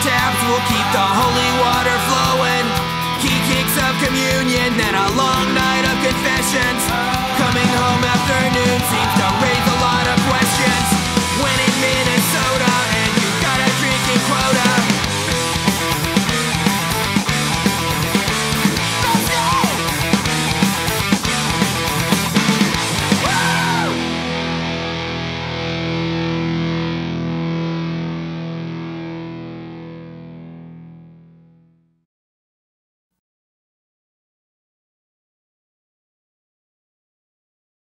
taps will keep the holy water flowing. Key kicks of communion, then a long night of confessions. Coming home afternoon seems to raise a lot of questions. When in minutes